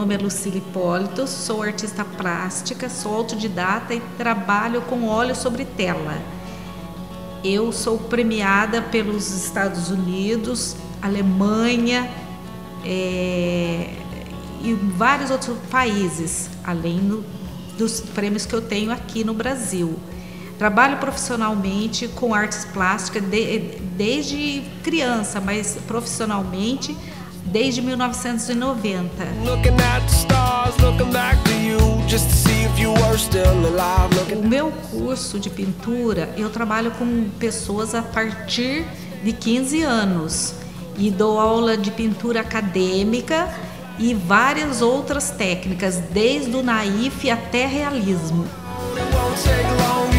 nome é Lucília Hipólito, sou artista plástica, sou autodidata e trabalho com óleo sobre tela. Eu sou premiada pelos Estados Unidos, Alemanha e vários outros países, além dos prêmios que eu tenho aqui no Brasil. Trabalho profissionalmente com artes plásticas desde criança, mas profissionalmente desde 1990. O meu curso de pintura, eu trabalho com pessoas a partir de 15 anos e dou aula de pintura acadêmica e várias outras técnicas, desde o naif até realismo.